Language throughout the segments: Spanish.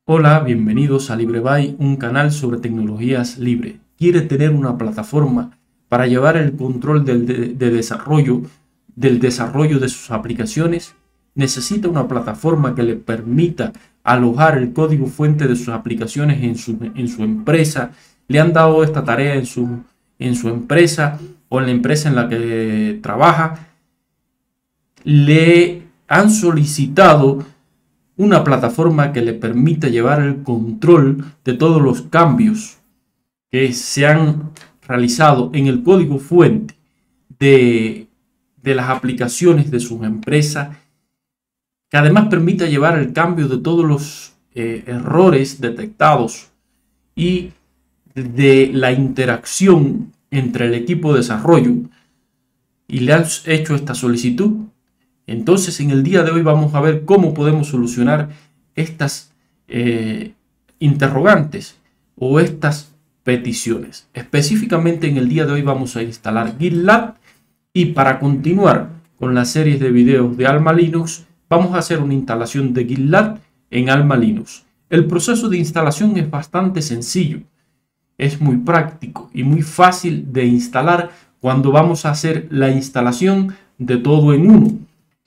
Hola, bienvenidos a LibreBuy, un canal sobre tecnologías libre. ¿Quiere tener una plataforma para llevar el control del desarrollo de sus aplicaciones? ¿Necesita una plataforma que le permita alojar el código fuente de sus aplicaciones en su empresa? ¿Le han dado esta tarea en su empresa o en la empresa en la que trabaja? ¿Le han solicitado una plataforma que le permita llevar el control de todos los cambios que se han realizado en el código fuente de las aplicaciones de sus empresas, que además permita llevar el cambio de todos los errores detectados y de la interacción entre el equipo de desarrollo? Y le has hecho esta solicitud. Entonces, en el día de hoy vamos a ver cómo podemos solucionar estas interrogantes o estas peticiones. Específicamente en el día de hoy vamos a instalar GitLab, y para continuar con las series de videos de Alma Linux vamos a hacer una instalación de GitLab en Alma Linux. El proceso de instalación es bastante sencillo, es muy práctico y muy fácil de instalar cuando vamos a hacer la instalación de todo en uno.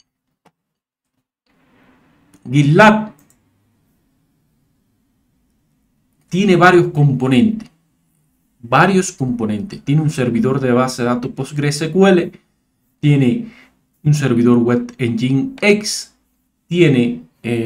GitLab tiene varios componentes. Tiene un servidor de base de datos PostgreSQL, tiene un servidor Web Engine X, tiene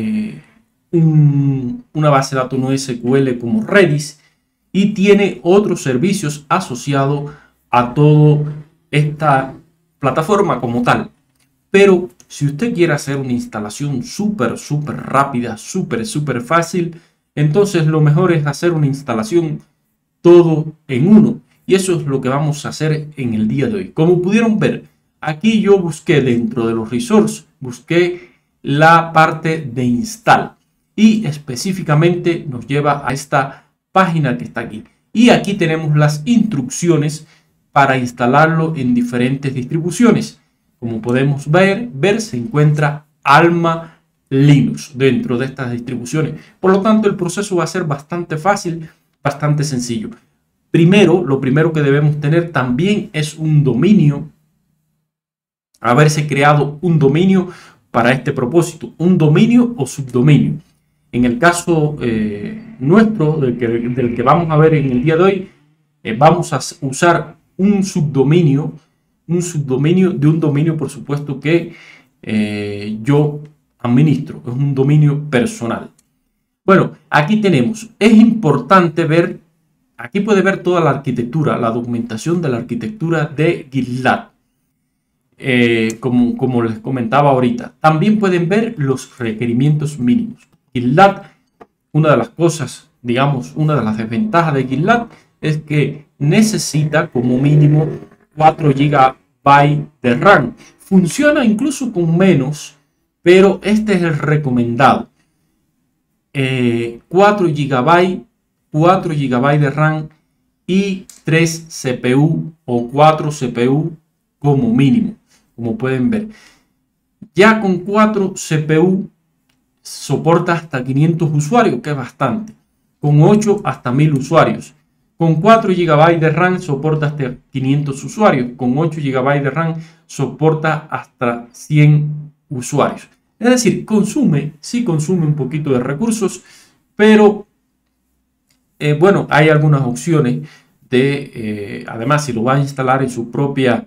una base de datos NoSQL como Redis y tiene otros servicios asociados a toda esta plataforma como tal. Pero si usted quiere hacer una instalación súper rápida, súper fácil, entonces lo mejor es hacer una instalación todo en uno. Y eso es lo que vamos a hacer en el día de hoy. Como pudieron ver, aquí yo busqué dentro de los resources, busqué la parte de install. Y específicamente nos lleva a esta página que está aquí. Y aquí tenemos las instrucciones para instalarlo en diferentes distribuciones. Como podemos ver, se encuentra Alma Linux dentro de estas distribuciones. Por lo tanto, el proceso va a ser bastante fácil, bastante sencillo. Lo primero que debemos tener también es un dominio. Haberse creado un dominio para este propósito, un dominio o subdominio. En el caso nuestro, del que vamos a ver en el día de hoy, vamos a usar un subdominio de un dominio, por supuesto, que yo administro. Es un dominio personal. Bueno, aquí tenemos, es importante ver, aquí puede ver toda la arquitectura, la documentación de la arquitectura de GitLab, como les comentaba ahorita. También pueden ver los requerimientos mínimos. GitLab, una de las cosas, digamos, una de las desventajas de GitLab es que necesita como mínimo 4 GB de RAM. Funciona incluso con menos, pero este es el recomendado. 4 GB de RAM y 3 CPU o 4 CPU como mínimo, como pueden ver. Ya con 4 CPU soporta hasta 500 usuarios, que es bastante. Con 8 hasta 1000 usuarios. Con 4 GB de RAM soporta hasta 500 usuarios. Con 8 GB de RAM soporta hasta 100 usuarios. Es decir, sí consume un poquito de recursos, pero bueno, hay algunas opciones además, si lo va a instalar en su propia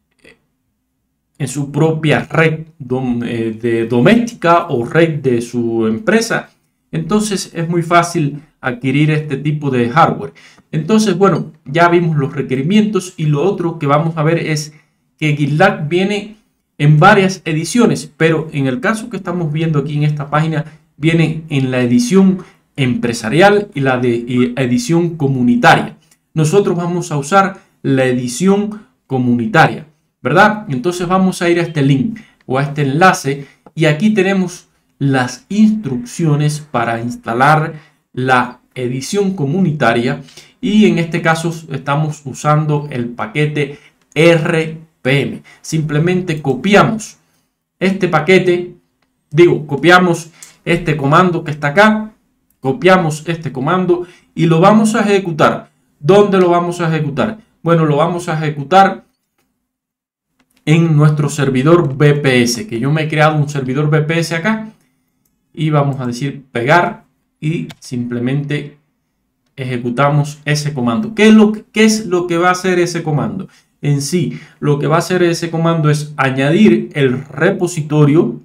red doméstica o red de su empresa, entonces es muy fácil adquirir este tipo de hardware. Entonces, bueno, ya vimos los requerimientos, y lo otro que vamos a ver es que GitLab viene en varias ediciones, pero en el caso que estamos viendo aquí en esta página, viene en la edición empresarial y la de edición comunitaria. Nosotros vamos a usar la edición comunitaria, ¿verdad? Entonces vamos a ir a este link o a este enlace, y aquí tenemos las instrucciones para instalar la edición comunitaria, y en este caso estamos usando el paquete RPM. Simplemente copiamos este paquete, copiamos este comando que está acá, Copiamos este comando y lo vamos a ejecutar. ¿Dónde lo vamos a ejecutar? Bueno, lo vamos a ejecutar en nuestro servidor VPS, que yo me he creado un servidor VPS acá. Y vamos a decir pegar y simplemente ejecutamos ese comando. ¿Qué es lo que va a hacer ese comando? En sí, lo que va a hacer ese comando es añadir el repositorio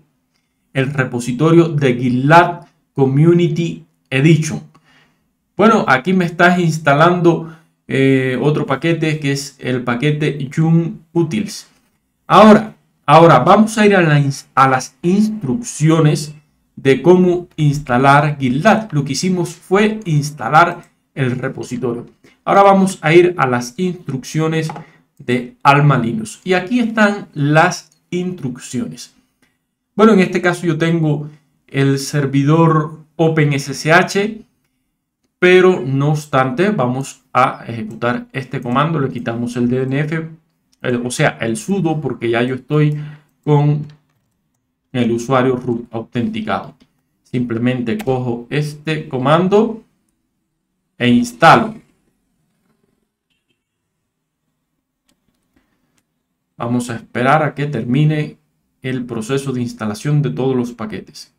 de GitLab Community Edition. Bueno, aquí me estás instalando otro paquete que es el paquete YUnUtils. Ahora vamos a ir a las instrucciones de cómo instalar GitLab. Lo que hicimos fue instalar el repositorio. Ahora vamos a ir a las instrucciones de Alma Linux. Y aquí están las instrucciones. Bueno, en este caso yo tengo el servidor OpenSSH, pero no obstante vamos a ejecutar este comando. Le quitamos el DNF, o sea, el sudo, porque ya yo estoy con el usuario root autenticado. Simplemente cojo este comando e instalo. Vamos a esperar a que termine el proceso de instalación de todos los paquetes.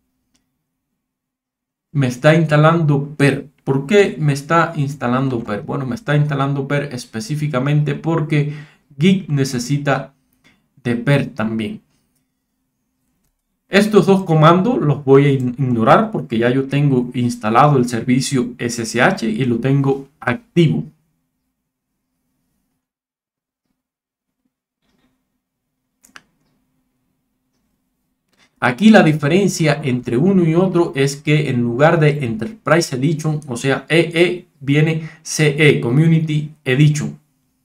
Me está instalando PER. ¿Por qué me está instalando PER? Bueno, me está instalando PER específicamente porque Git necesita de PER también. Estos dos comandos los voy a ignorar porque ya yo tengo instalado el servicio SSH y lo tengo activo. Aquí la diferencia entre uno y otro es que en lugar de Enterprise Edition, o sea, EE, viene CE, Community Edition.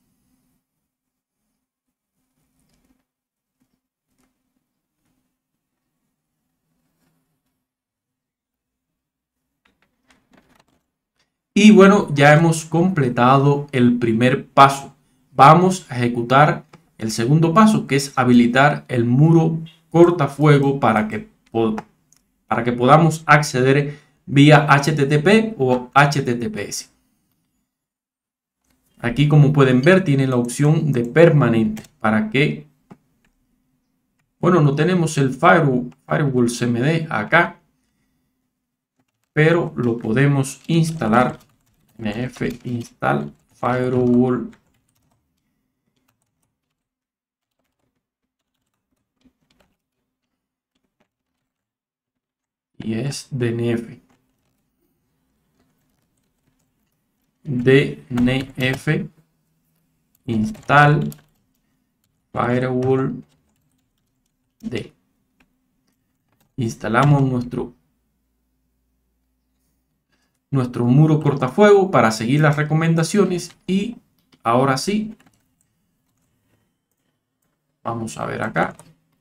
Y bueno, ya hemos completado el primer paso. Vamos a ejecutar el segundo paso, que es habilitar el muro cortafuego para que podamos acceder vía HTTP o HTTPS. Aquí, como pueden ver, tiene la opción de permanente para que, bueno, no tenemos el firewall CMD acá, pero lo podemos instalar. nf install firewall y es DNF install firewall D. Instalamos nuestro muro cortafuego para seguir las recomendaciones y ahora sí, vamos a ver acá.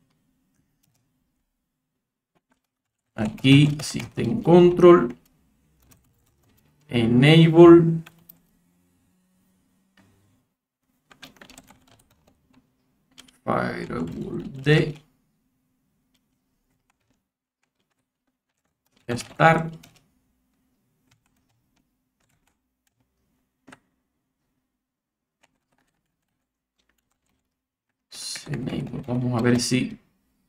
Aquí System Control, Enable, Firewall D, Start. Enable. Vamos a ver si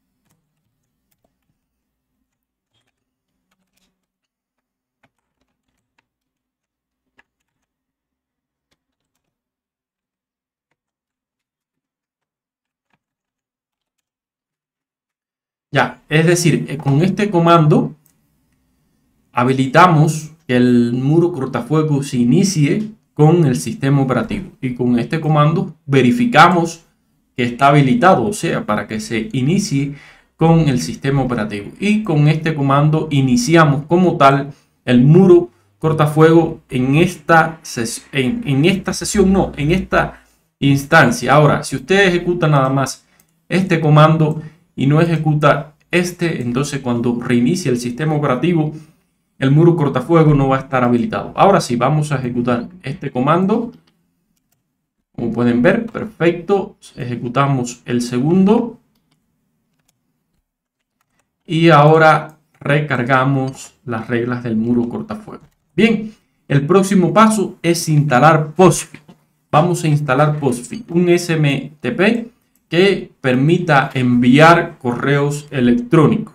ya, es decir, con este comando habilitamos que el muro cortafuego se inicie con el sistema operativo y con este comando verificamos que está habilitado, o sea, para que se inicie con el sistema operativo, y con este comando iniciamos como tal el muro cortafuego en esta sesión, no, en esta instancia. Ahora, si usted ejecuta nada más este comando y no ejecuta este, entonces cuando reinicie el sistema operativo, el muro cortafuego no va a estar habilitado. Ahora sí, vamos a ejecutar este comando. Como pueden ver, perfecto. Ejecutamos el segundo. Y ahora recargamos las reglas del muro cortafuego. Bien, el próximo paso es instalar Postfit. Vamos a instalar Postfit, un SMTP que permita enviar correos electrónicos.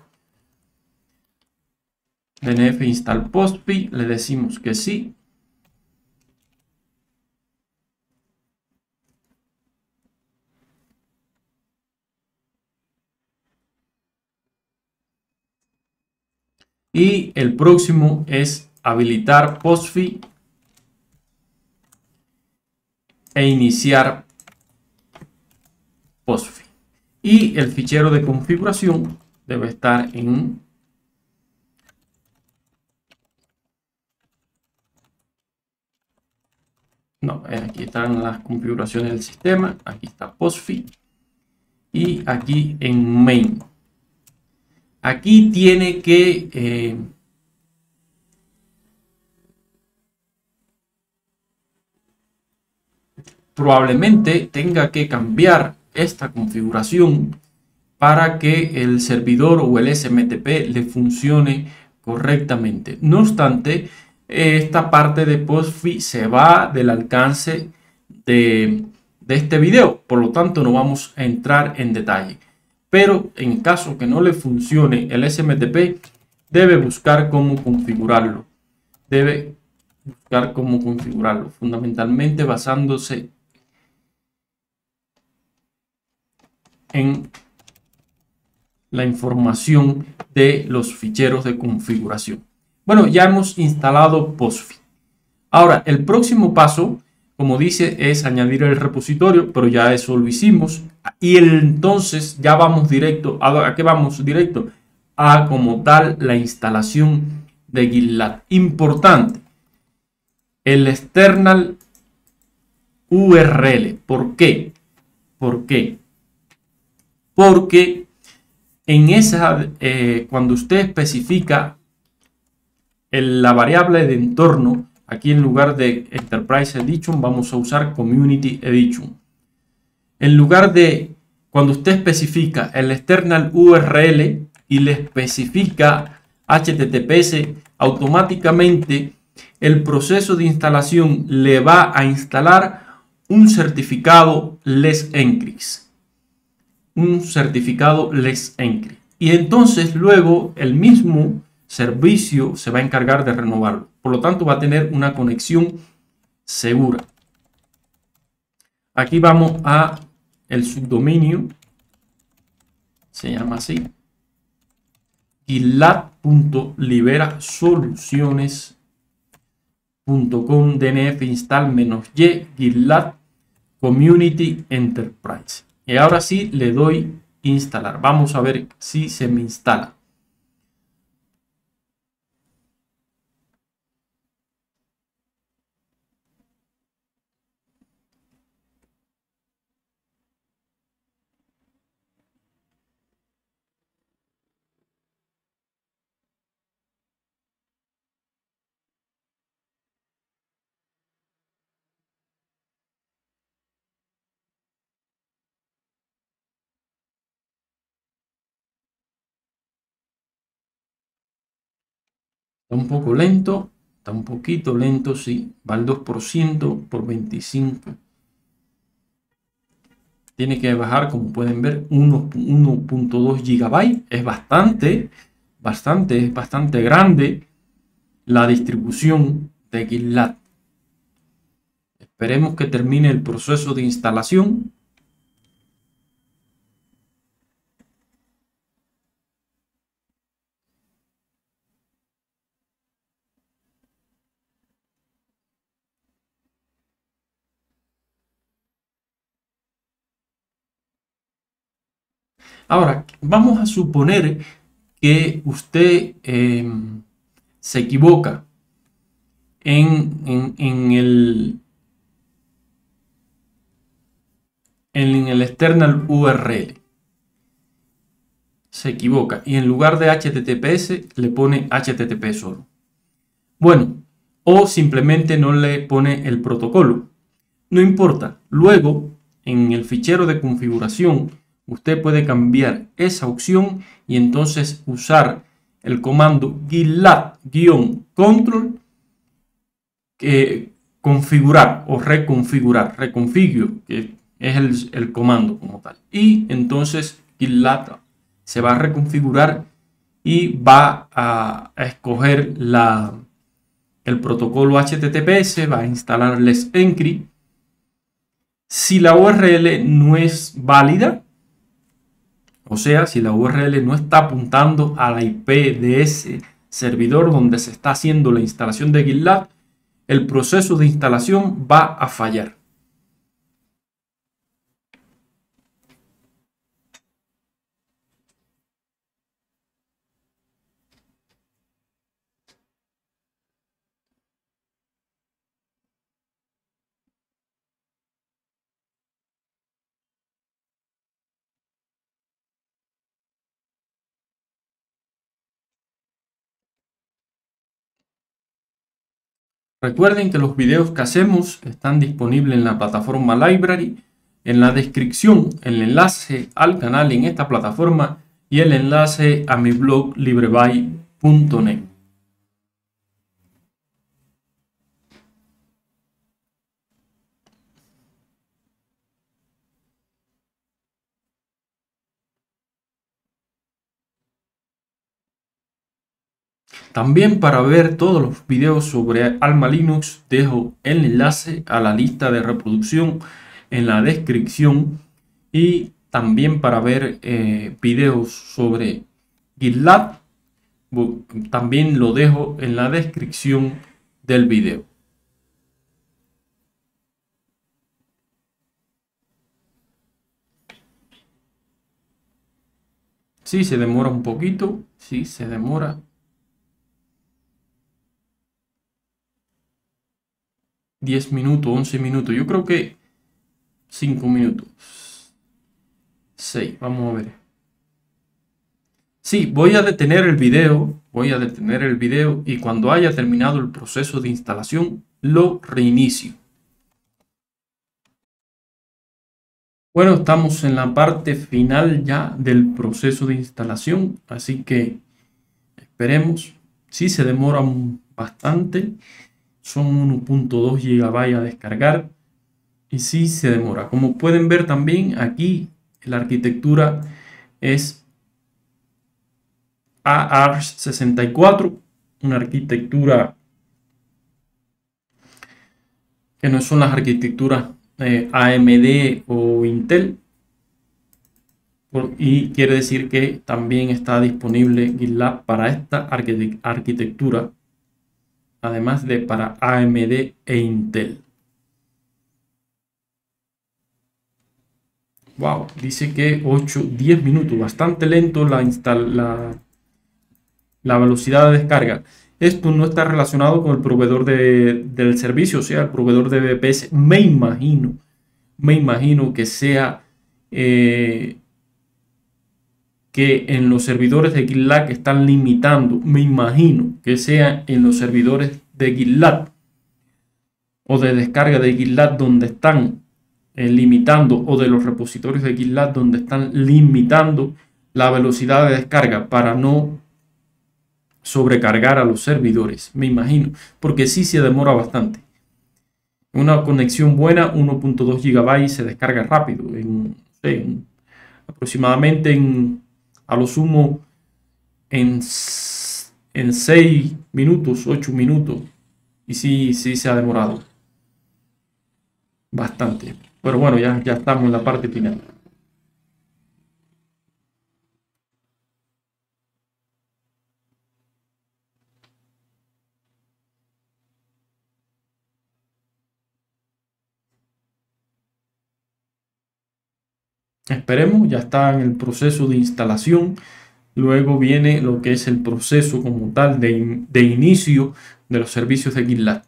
DNF install Postfit, le decimos que sí. Y el próximo es habilitar Postfit e iniciar Postfit. Y el fichero de configuración debe estar en aquí están las configuraciones del sistema. Aquí está Postfit y aquí en main. Aquí tiene que probablemente tenga que cambiar esta configuración para que el servidor o el SMTP le funcione correctamente. No obstante, esta parte de Postfit se va del alcance de este video, por lo tanto no vamos a entrar en detalle. Pero en caso que no le funcione el SMTP, debe buscar cómo configurarlo. Fundamentalmente basándose en la información de los ficheros de configuración. Bueno, ya hemos instalado Postfit. Ahora, el próximo paso, como dice, es añadir el repositorio, pero ya eso lo hicimos. Y entonces ya vamos directo. ¿A qué vamos directo? A como tal la instalación de GitLab. Importante. El external URL. ¿Por qué? Porque en esa, cuando usted especifica la variable de entorno, aquí en lugar de Enterprise Edition vamos a usar Community Edition. En lugar de, cuando usted especifica el external URL y le especifica HTTPS, automáticamente el proceso de instalación le va a instalar un certificado Let's Encrypt. Y entonces luego el mismo servicio se va a encargar de renovarlo. Por lo tanto, va a tener una conexión segura. Aquí vamos a el subdominio. Se llama así. gitlab.liberasoluciones.com dnf install -y GitLab Community Enterprise. Y ahora sí le doy instalar. Vamos a ver si se me instala. Está un poco lento, está un poquito lento, sí, va al 2% por 25. Tiene que bajar, como pueden ver, 1.2 GB. Es bastante grande la distribución de GitLab. Esperemos que termine el proceso de instalación. Ahora, vamos a suponer que usted se equivoca en el external URL. Se equivoca y en lugar de HTTPS le pone HTTP solo. Bueno, o simplemente no le pone el protocolo. No importa. Luego, en el fichero de configuración, usted puede cambiar esa opción y entonces usar el comando gitlab-control configurar o reconfigurar, reconfigure, que es el comando como tal. Y entonces GitLab se va a reconfigurar y va a escoger el protocolo HTTPS, va a instalar Let's Encrypt. Si la URL no es válida, o sea, si la URL no está apuntando a la IP de ese servidor donde se está haciendo la instalación de GitLab, el proceso de instalación va a fallar. Recuerden que los videos que hacemos están disponibles en la plataforma Library. En la descripción, el enlace al canal en esta plataforma y el enlace a mi blog librebuy.net. También para ver todos los videos sobre Alma Linux dejo el enlace a la lista de reproducción en la descripción, y también para ver videos sobre GitLab también lo dejo en la descripción del video. Si se demora un poquito, si se demora 10 minutos, 11 minutos, yo creo que 5 minutos, 6, vamos a ver. Sí, voy a detener el video, y cuando haya terminado el proceso de instalación lo reinicio. Bueno, estamos en la parte final ya del proceso de instalación, así que esperemos. Sí se demora bastante, son 1.2 GB a descargar y sí se demora. Como pueden ver también aquí la arquitectura es AArch64, una arquitectura que no son las arquitecturas AMD o Intel, y quiere decir que también está disponible GitLab para esta arquitectura, además de para AMD e Intel. Wow, dice que 8-10 minutos, bastante lento la velocidad de descarga. Esto no está relacionado con el proveedor del servicio, o sea, el proveedor de VPS. Me imagino que sea que en los servidores de GitLab están limitando. Me imagino que sea en los servidores de GitLab o de descarga de GitLab donde están limitando, o de los repositorios de GitLab donde están limitando la velocidad de descarga para no sobrecargar a los servidores, me imagino, porque sí se demora bastante. Una conexión buena, 1.2 GB se descarga rápido, aproximadamente a lo sumo en 6 minutos, 8 minutos, y sí se ha demorado bastante. Pero bueno, ya estamos en la parte final. Esperemos, ya está en el proceso de instalación. Luego viene lo que es el proceso como tal de inicio de los servicios de GitLab.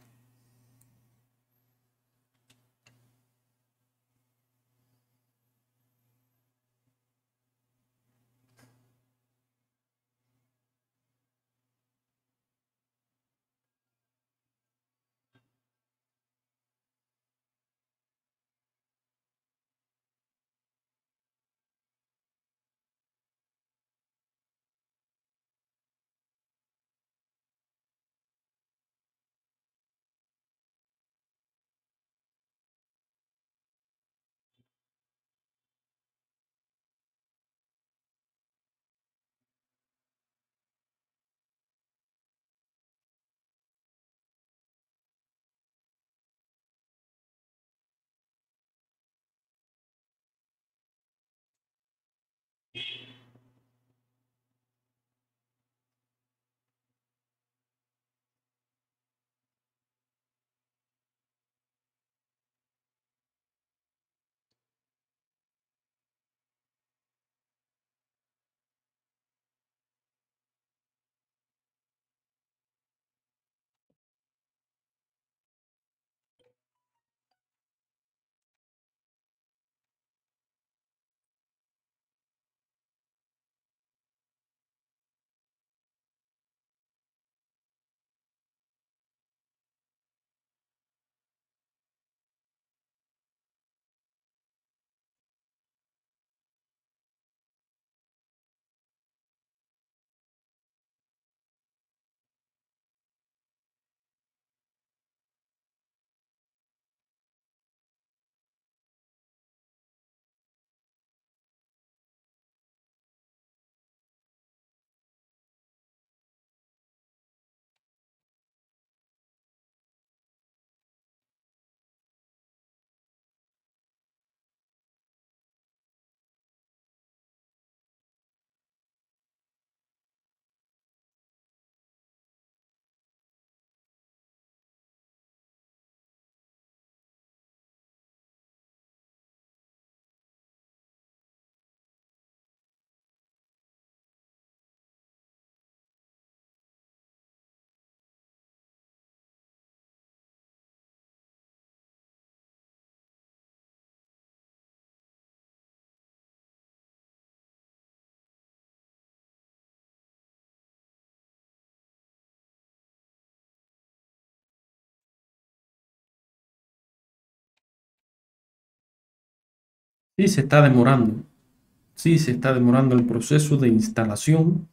Sí, se está demorando. Sí, se está demorando el proceso de instalación.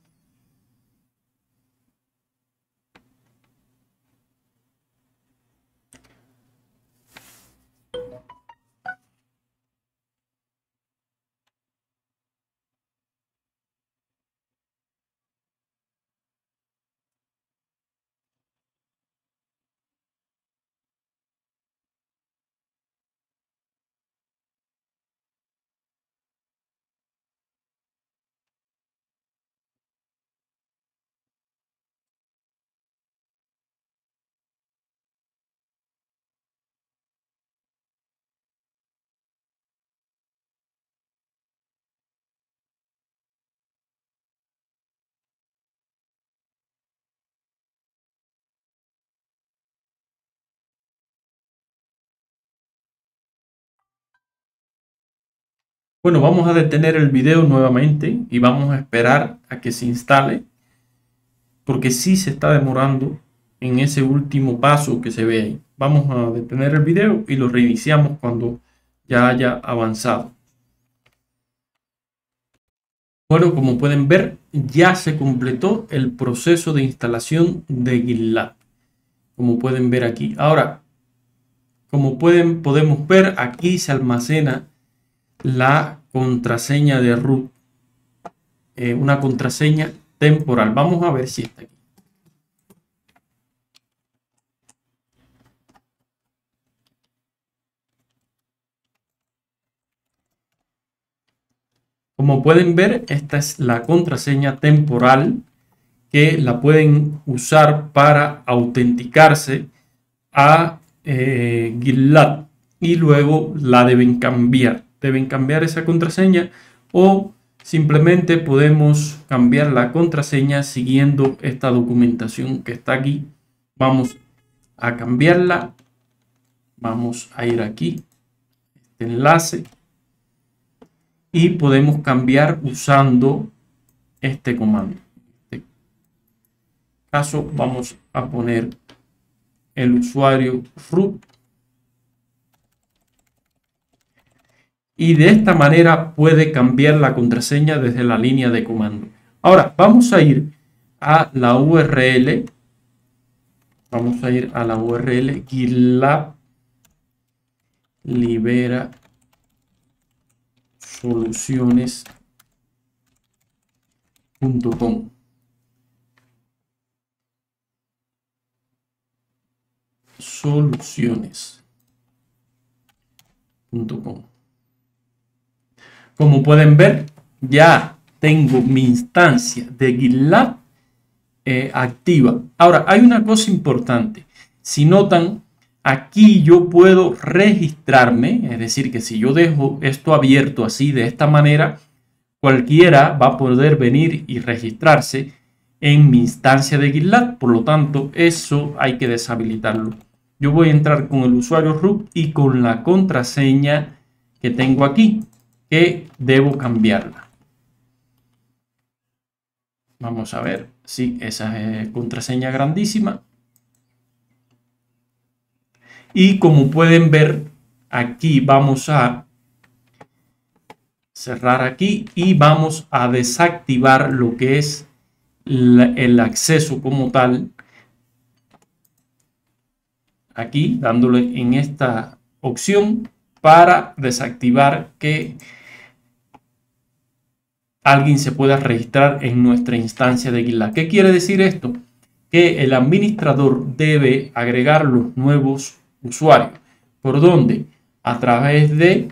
Bueno, vamos a detener el video nuevamente y vamos a esperar a que se instale, porque sí se está demorando en ese último paso que se ve ahí. Vamos a detener el video y lo reiniciamos cuando ya haya avanzado. Bueno, como pueden ver, ya se completó el proceso de instalación de GitLab. Como pueden ver aquí. Ahora, como podemos ver, aquí se almacena la contraseña de root. Una contraseña temporal. Vamos a ver si está aquí. Como pueden ver, esta es la contraseña temporal que la pueden usar para autenticarse a GitLab y luego la deben cambiar. Deben cambiar esa contraseña o simplemente podemos cambiar la contraseña siguiendo esta documentación que está aquí. Vamos a cambiarla. Vamos a ir aquí, este enlace, y podemos cambiar usando este comando. En este caso vamos a poner el usuario root y de esta manera puede cambiar la contraseña desde la línea de comando. Ahora vamos a ir a la URL. Vamos a ir a la URL GitLab libera soluciones.com. Soluciones.com. Como pueden ver, ya tengo mi instancia de GitLab activa. Ahora, hay una cosa importante. Si notan, aquí yo puedo registrarme, es decir, que si yo dejo esto abierto así, de esta manera, cualquiera va a poder venir y registrarse en mi instancia de GitLab. Por lo tanto, eso hay que deshabilitarlo. Yo voy a entrar con el usuario root y con la contraseña que tengo aquí, que debo cambiarla. Vamos a ver si esa es contraseña grandísima. Y como pueden ver, aquí vamos a cerrar aquí y vamos a desactivar lo que es el acceso como tal. Aquí dándole en esta opción para desactivar que alguien se pueda registrar en nuestra instancia de GitLab. ¿Qué quiere decir esto? Que el administrador debe agregar los nuevos usuarios. ¿Por dónde? A través de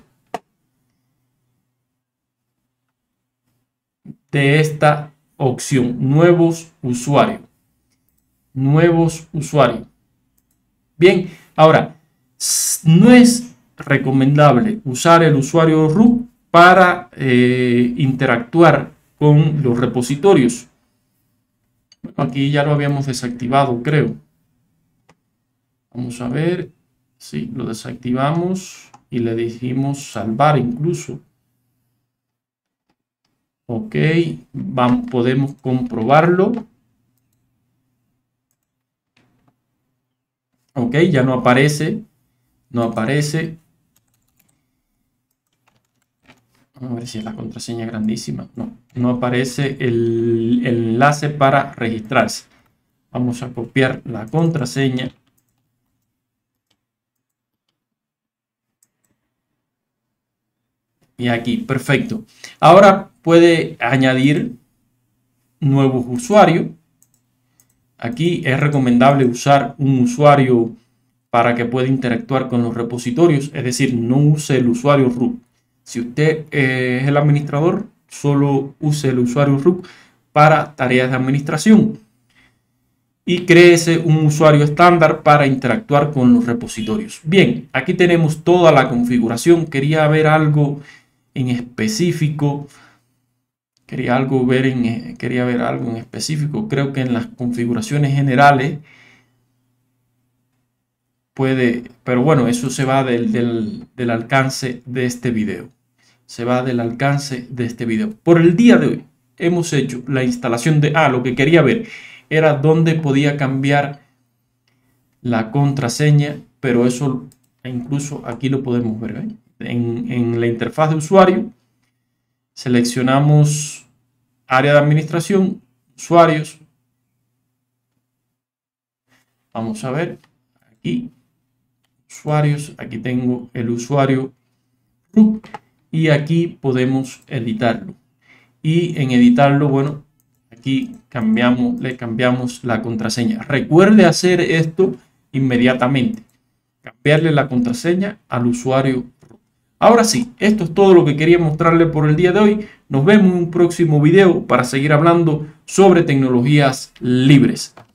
esta opción, nuevos usuarios. Nuevos usuarios. Bien, ahora, no es recomendable usar el usuario root para interactuar con los repositorios. Aquí ya lo habíamos desactivado, creo. Vamos a ver. Sí, lo desactivamos y le dijimos salvar incluso. Ok, podemos comprobarlo. Ok, ya no aparece. No aparece. Vamos a ver si es la contraseña grandísima. No, no aparece el enlace para registrarse. Vamos a copiar la contraseña. Y aquí, perfecto. Ahora puede añadir nuevos usuarios. Aquí es recomendable usar un usuario para que pueda interactuar con los repositorios. Es decir, no use el usuario root. Si usted es el administrador, solo use el usuario root para tareas de administración. Y créese un usuario estándar para interactuar con los repositorios. Bien, aquí tenemos toda la configuración. Quería ver algo en específico. Quería ver algo en específico. Creo que en las configuraciones generales puede, pero bueno, eso se va del alcance de este video. Se va del alcance de este video. Por el día de hoy hemos hecho la instalación de... lo que quería ver era dónde podía cambiar la contraseña, pero eso incluso aquí lo podemos ver, ¿eh? En la interfaz de usuario seleccionamos área de administración, usuarios. Vamos a ver aquí, usuarios, aquí tengo el usuario root y aquí podemos editarlo. Y en editarlo, bueno, aquí le cambiamos la contraseña. Recuerde hacer esto inmediatamente. Cambiarle la contraseña al usuario. Ahora sí, esto es todo lo que quería mostrarle por el día de hoy. Nos vemos en un próximo video para seguir hablando sobre tecnologías libres.